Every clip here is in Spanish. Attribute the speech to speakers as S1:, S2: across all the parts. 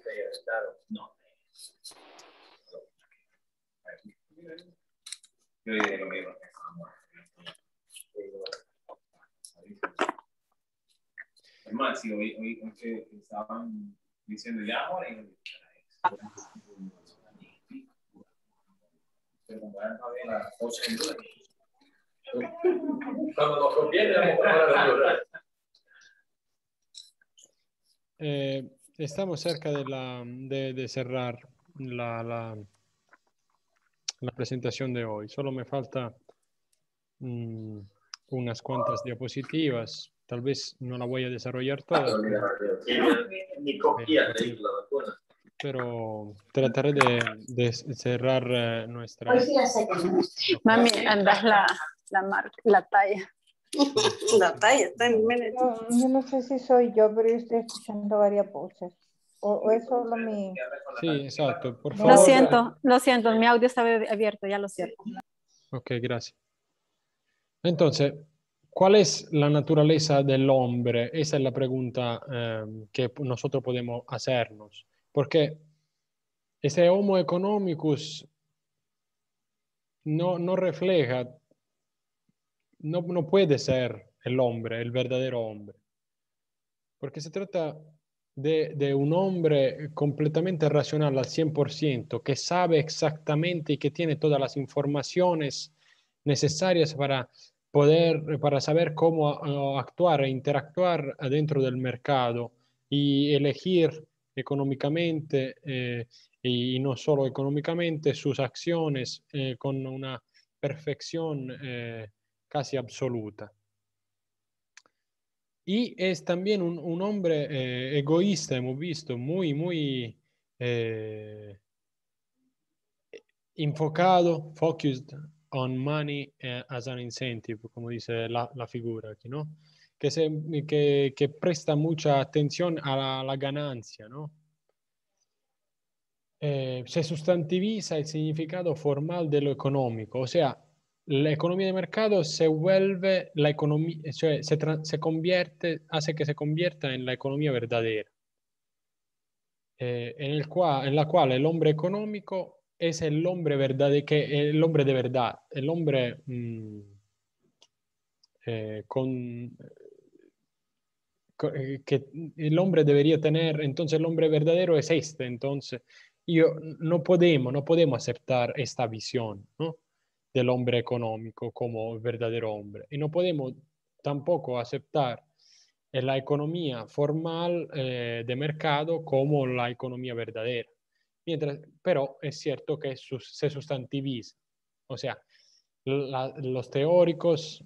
S1: No. Yo diré lo mismo. Es más, si hoy estaban diciendo ya ahora, pero como ya no había las 8 en duda, cuando nos conviene, vamos a hablar
S2: estamos cerca de cerrar la presentación de hoy. Solo me falta unas cuantas diapositivas. Tal vez no la voy a desarrollar toda, pero trataré de cerrar nuestra...
S3: Hoy sí la sé que mami, andas la talla. La talla está en medio.
S4: Yo no sé si soy yo, pero yo estoy escuchando varias voces. O es solo mi...
S2: Sí, exacto. Por favor.
S3: Lo siento, mi audio estaba abierto, ya lo siento.
S2: Ok, gracias. Entonces, ¿cuál es la naturaleza del hombre? Esa es la pregunta que nosotros podemos hacernos. Porque ese Homo economicus no refleja, no puede ser el hombre, el verdadero hombre. Porque se trata de un hombre completamente racional al 100%, que sabe exactamente y que tiene todas las informaciones necesarias para saber cómo actuar e interactuar dentro del mercado y elegir económicamente y no solo económicamente sus acciones con una perfección casi absoluta. Y es también un hombre egoísta, hemos visto, muy enfocado, focused on money as an incentive, como dice la figura aquí, ¿no? Que presta mucha atención a la ganancia, ¿no? Se sustantiviza el significado formal de lo económico, o sea, la economía de mercado se vuelve la economía, cioè se convierte, hace que se convierta en la economía verdadera, en la cual el hombre económico es el hombre el hombre de verdad, el hombre que el hombre debería tener. Entonces el hombre verdadero es este. Entonces no podemos aceptar esta visión, ¿no?, del hombre económico como verdadero hombre, y no podemos tampoco aceptar la economía formal de mercado como la economía verdadera. Pero es cierto que se sustantiviza, o sea, los teóricos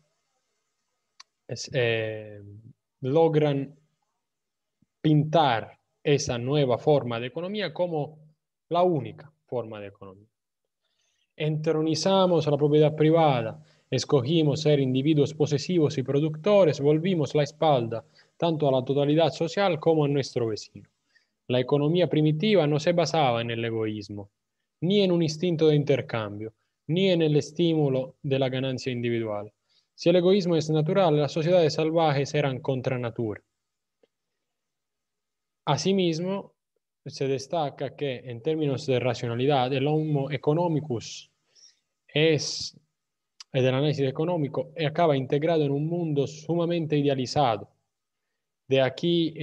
S2: logran pintar esa nueva forma de economía como la única forma de economía. Entronizamos a la propiedad privada, escogimos ser individuos posesivos y productores, volvimos la espalda tanto a la totalidad social como a nuestro vecino. La economía primitiva no se basaba en el egoísmo, ni en un instinto de intercambio, ni en el estímulo de la ganancia individual. Si el egoísmo es natural, las sociedades salvajes eran contra natura. Asimismo, se destaca que en términos de racionalidad, el Homo economicus es del análisis económico y acaba integrado en un mundo sumamente idealizado. De aquí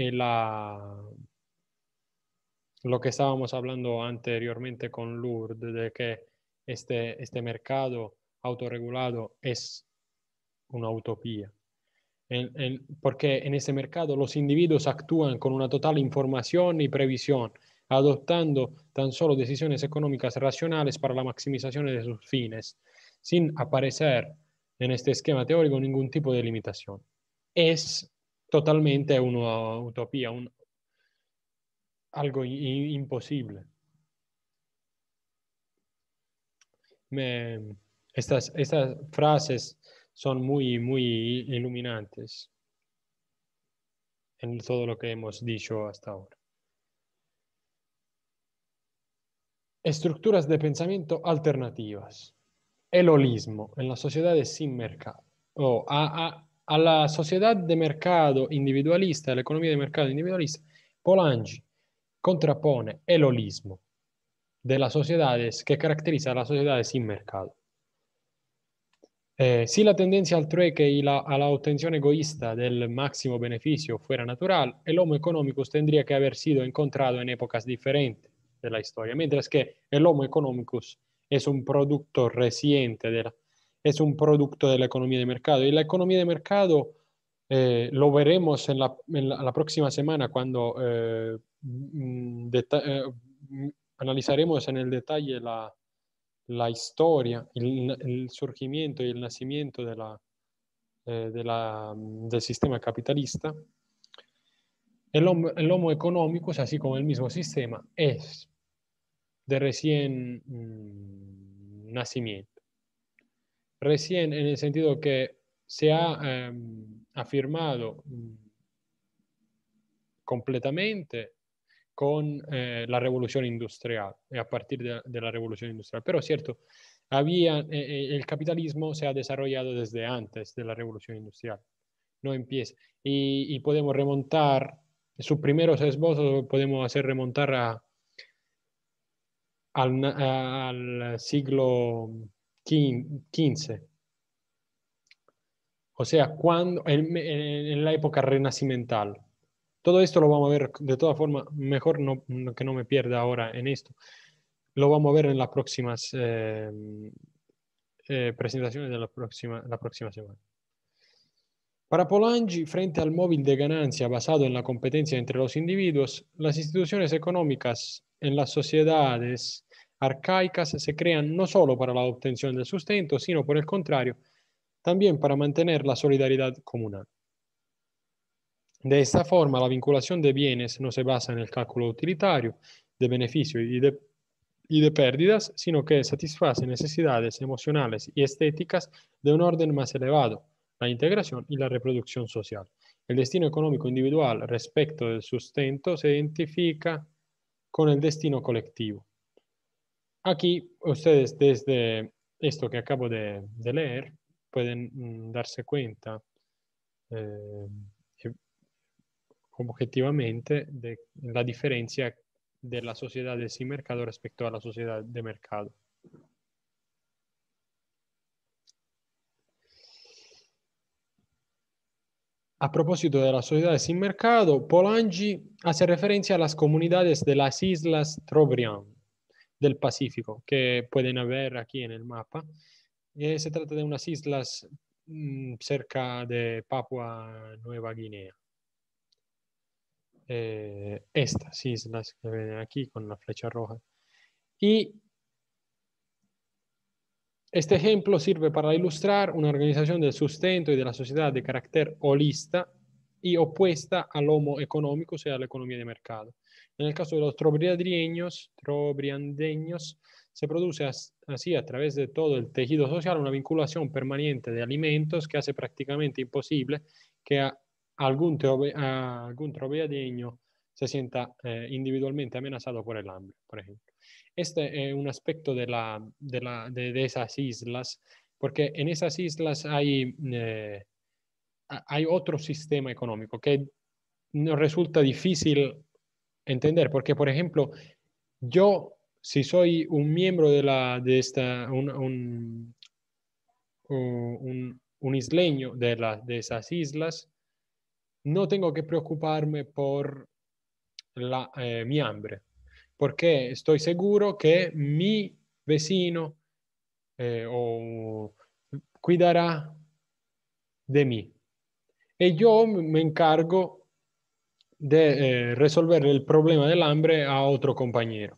S2: lo que estábamos hablando anteriormente con Lourdes, de que este mercado autorregulado es una utopía. Porque en ese mercado los individuos actúan con una total información y previsión, adoptando tan solo decisiones económicas racionales para la maximización de sus fines, sin aparecer en este esquema teórico ningún tipo de limitación. Es totalmente una utopía, algo imposible. Estas frases son muy iluminantes en todo lo que hemos dicho hasta ahora. Estructuras de pensamiento alternativas. El holismo en las sociedades sin mercado. A la sociedad de mercado individualista, a la economía de mercado individualista, Polanyi contrapone el holismo de las sociedades que caracteriza a las sociedades sin mercado. Si la tendencia al trueque y a la obtención egoísta del máximo beneficio fuera natural, el Homo economicus tendría que haber sido encontrado en épocas diferentes de la historia, mientras que el Homo economicus es un producto reciente, es un producto de la economía de mercado. Y la economía de mercado lo veremos en la próxima semana cuando analizaremos en el detalle la historia, el surgimiento y el nacimiento del sistema capitalista. El Homo economicus, así como el mismo sistema, es de recién nacimiento. Recién en el sentido que se ha afirmado completamente con la revolución industrial, a partir de la revolución industrial. Pero cierto, el capitalismo se ha desarrollado desde antes de la revolución industrial. No empieza. Y podemos remontar, sus primeros esbozos podemos hacer remontar al siglo XV. O sea, en la época renacimental. Todo esto lo vamos a ver de todas formas, mejor que no me pierda ahora en esto. Lo vamos a ver en las próximas presentaciones de la próxima semana. Para Polanyi, frente al móvil de ganancia basado en la competencia entre los individuos, las instituciones económicas en las sociedades arcaicas se crean no solo para la obtención del sustento, sino por el contrario, también para mantener la solidaridad comunal. De esta forma, la vinculación de bienes no se basa en el cálculo utilitario de beneficio y de pérdidas, sino que satisface necesidades emocionales y estéticas de un orden más elevado, la integración y la reproducción social. El destino económico individual respecto del sustento se identifica con el destino colectivo. Aquí ustedes, desde esto que acabo de leer, pueden darse cuenta objetivamente de la diferencia de las sociedades sin mercado respecto a la sociedad de mercado. A propósito de las sociedades sin mercado, Polanyi hace referencia a las comunidades de las Islas Trobriand del Pacífico, que pueden ver aquí en el mapa. Se trata de unas islas cerca de Papua Nueva Guinea. Estas islas que ven aquí con la flecha roja. Y este ejemplo sirve para ilustrar una organización del sustento y de la sociedad de carácter holista y opuesta al homo económico, o sea, a la economía de mercado. En el caso de los trobriandeños, se produce así a través de todo el tejido social una vinculación permanente de alimentos que hace prácticamente imposible que algún trobriandeño se sienta individualmente amenazado por el hambre, por ejemplo. Este es un aspecto de esas islas, porque en esas islas hay otro sistema económico que nos resulta difícil entender, porque, por ejemplo, yo, si soy un miembro un isleño de esas islas, no tengo que preocuparme por mi hambre, porque estoy seguro que mi vecino cuidará de mí. Y yo me encargo de resolver el problema del hambre a otro compañero.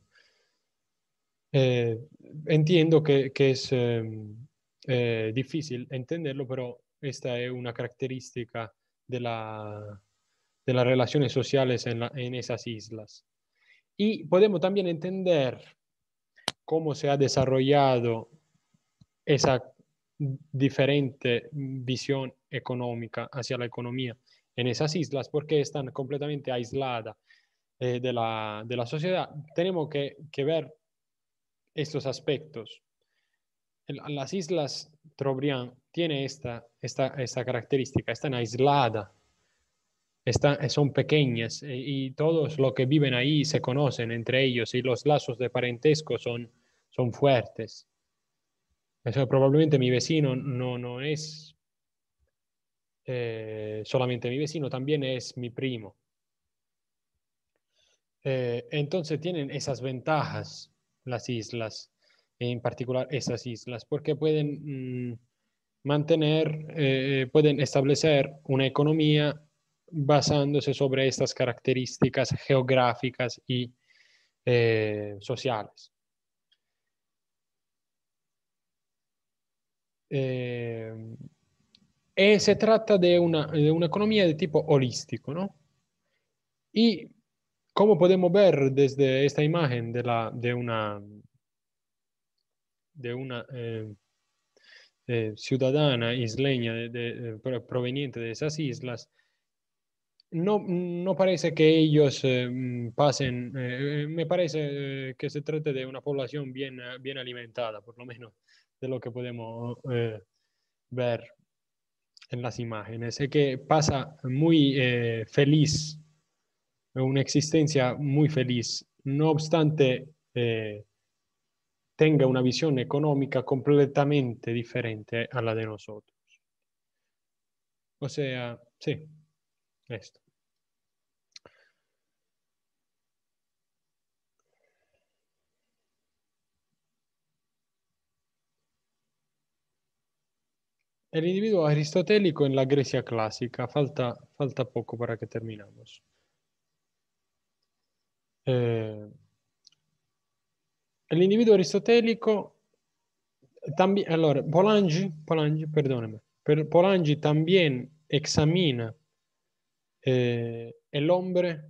S2: Entiendo que es difícil entenderlo, pero esta es una característica de las relaciones sociales en esas islas. Y podemos también entender cómo se ha desarrollado esa diferente visión económica hacia la economía en esas islas, porque están completamente aisladas de la sociedad. Tenemos que ver estos aspectos. Las islas Trobriand tienen esta característica, están aisladas son pequeñas y todos los que viven ahí se conocen entre ellos y los lazos de parentesco son fuertes. Eso probablemente mi vecino no es solamente mi vecino, también es mi primo. Entonces tienen esas ventajas las islas, en particular esas islas, porque pueden pueden establecer una economía basándose sobre estas características geográficas y sociales. Se trata de una economía de tipo holístico, ¿no? Y como podemos ver desde esta imagen de una ciudadana isleña proveniente de esas islas, no parece que ellos pasen, me parece que se trata de una población bien alimentada, por lo menos de lo que podemos ver en las imágenes, es que pasa muy feliz, una existencia muy feliz, no obstante tenga una visión económica completamente diferente a la de nosotros. O sea, sí, esto. El individuo aristotélico en la Grecia clásica, falta poco para que terminamos. El individuo aristotélico también, allora, perdóname, Polanyi también examina el hombre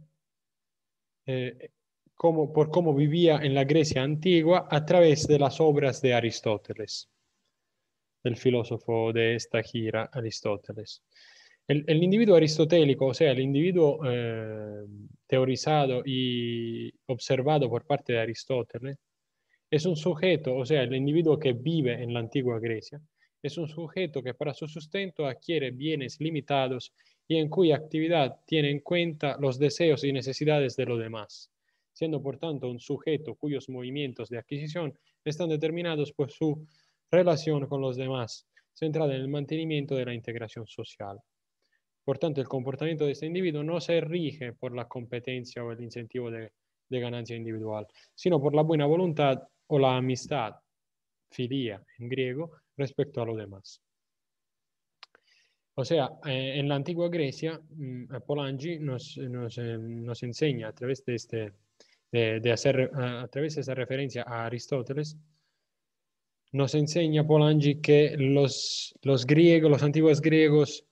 S2: por cómo vivía en la Grecia antigua a través de las obras de Aristóteles, del filósofo de esta gira, Aristóteles. El individuo aristotélico, o sea, el individuo teorizado y observado por parte de Aristóteles, es un sujeto, o sea, el individuo que vive en la antigua Grecia, es un sujeto que para su sustento adquiere bienes limitados y en cuya actividad tiene en cuenta los deseos y necesidades de los demás, siendo por tanto un sujeto cuyos movimientos de adquisición están determinados por su relación con los demás, centrada en el mantenimiento de la integración social. Por tanto, el comportamiento de este individuo no se rige por la competencia o el incentivo de ganancia individual, sino por la buena voluntad o la amistad, filia en griego, respecto a los demás. O sea, en la antigua Grecia, Polanyi nos enseña a través de a través de esa referencia a Aristóteles, nos enseña Polanyi que los griegos, los antiguos griegos,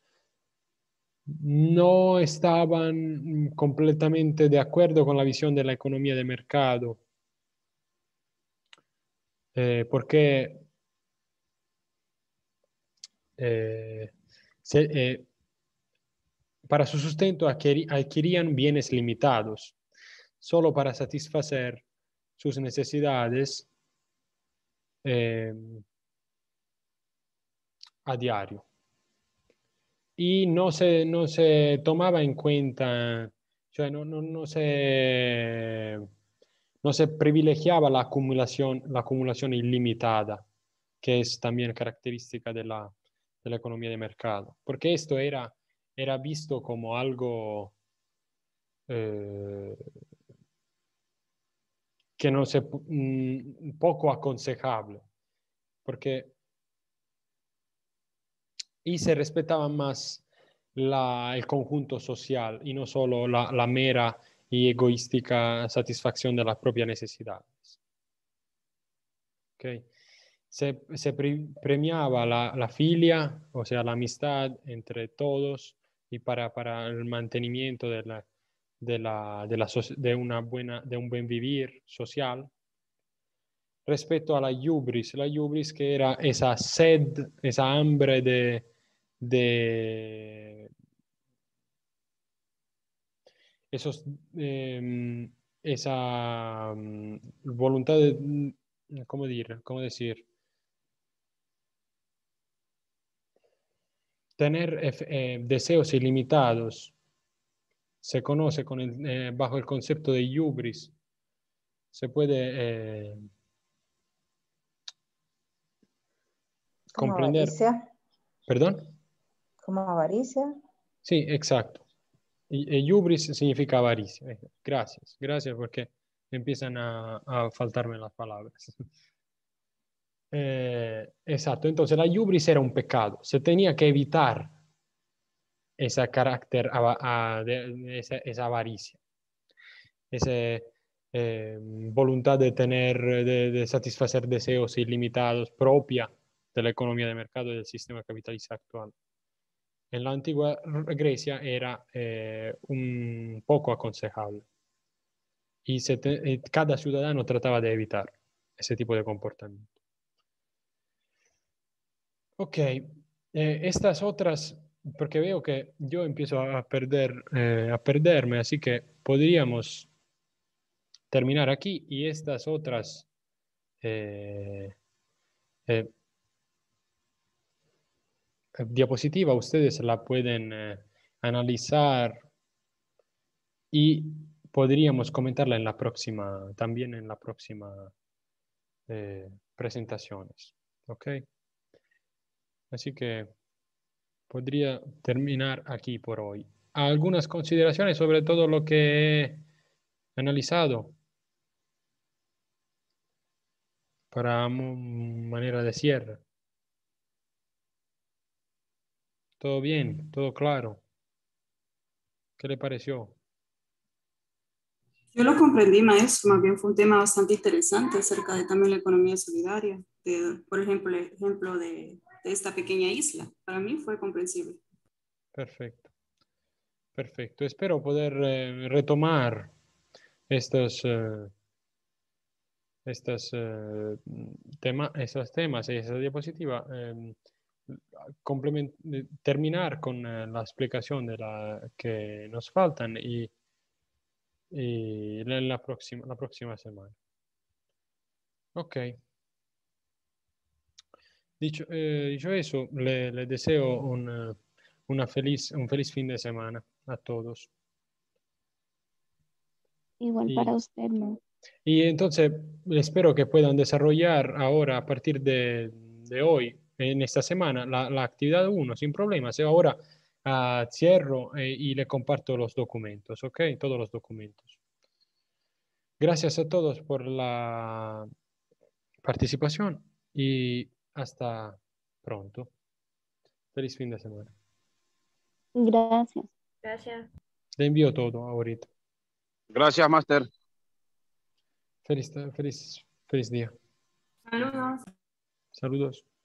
S2: no estaban completamente de acuerdo con la visión de la economía de mercado, porque para su sustento adquirían bienes limitados, solo para satisfacer sus necesidades a diario. Y no se tomaba en cuenta, cioè no se privilegiaba la acumulación ilimitada, que es también característica de la economía de mercado, porque esto era visto como algo que poco aconsejable, porque y se respetaba más el conjunto social y no solo la mera y egoística satisfacción de las propias necesidades. ¿Okay? Se premiaba la filia, o sea, la amistad entre todos y para el mantenimiento de un buen vivir social, respecto a la hubris que era esa sed, esa hambre esa voluntad de, ¿cómo decir? Tener deseos ilimitados se conoce bajo el concepto de hubris. Se puede
S4: Como
S2: comprender.
S4: avaricia.
S2: ¿Perdón?
S4: Como avaricia.
S2: Sí, exacto. Y hubris significa avaricia. Gracias, gracias porque empiezan a faltarme las palabras. Exacto, entonces la hubris era un pecado. Se tenía que evitar ese carácter, esa avaricia, esa voluntad de tener, de satisfacer deseos ilimitados propia de la economía de mercado y del sistema capitalista actual. En la antigua Grecia era un poco aconsejable y cada ciudadano trataba de evitar ese tipo de comportamiento. Ok, estas otras, porque veo que yo empiezo a perderme, así que podríamos terminar aquí y estas otras eh, diapositiva ustedes la pueden analizar y podríamos comentarla en la próxima, también en la próxima presentaciones. ¿Ok? Así que podría terminar aquí por hoy. Algunas consideraciones sobre todo lo que he analizado para manera de cierre. ¿Todo bien? ¿Todo claro? ¿Qué le pareció?
S5: Yo lo comprendí, maestro, más bien fue un tema bastante interesante acerca de también la economía solidaria, por ejemplo, el ejemplo de esta pequeña isla. Para mí fue comprensible.
S2: Perfecto. Perfecto. Espero poder retomar estos, estos temas y esa diapositiva. Terminar con la explicación de la que nos faltan y la próxima semana. Ok. Dicho eso, le deseo un feliz fin de semana a todos.
S6: Igual para usted, ¿no?
S2: Y entonces espero que puedan desarrollar ahora, a partir de hoy, en esta semana, la actividad 1 sin problemas. Ahora cierro y le comparto los documentos, ¿ok? Todos los documentos. Gracias a todos por la participación y hasta pronto. Feliz fin de semana.
S6: Gracias.
S3: Gracias.
S2: Le envío todo ahorita.
S7: Gracias, Master.
S2: Feliz día.
S5: Saludos.
S2: Saludos.